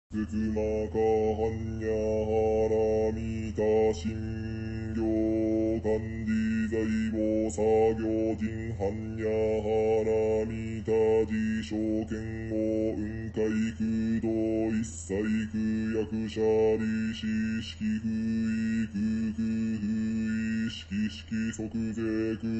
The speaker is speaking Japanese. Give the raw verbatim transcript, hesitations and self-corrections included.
つくまかはんやはらみたしんぎょうかんじざいぼさぎょうじんはんやはらみたじしょうけんごうんかいくどいっさいくやくしゃりししきふいくくふいしきしきそくぜく